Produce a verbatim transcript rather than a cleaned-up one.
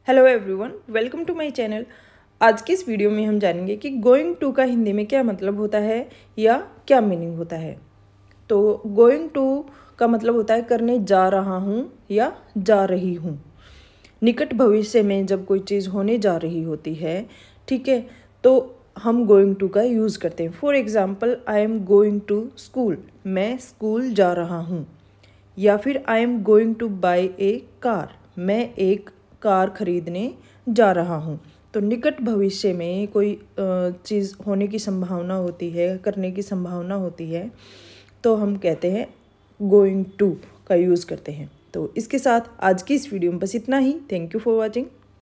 Hello everyone, welcome to my channel. आज की इस वीडियो में हम जानेंगे कि गोइंग टू का हिंदी में क्या मतलब होता है या क्या मीनिंग होता है। तो गोइंग टू का मतलब होता है करने जा रहा हूँ या जा रही हूँ। निकट भविष्य में जब कोई चीज़ होने जा रही होती है, ठीक है, तो हम गोइंग टू का यूज़ करते हैं। For example, I am going to school, मैं स्कूल जा रहा हूँ। या फिर I am going to by a car, मैं एक कार खरीदने जा रहा हूँ। तो निकट भविष्य में कोई चीज़ होने की संभावना होती है, करने की संभावना होती है, तो हम कहते हैं गोइंग टू का यूज़ करते हैं। तो इसके साथ आज की इस वीडियो में बस इतना ही। Thank you for watching.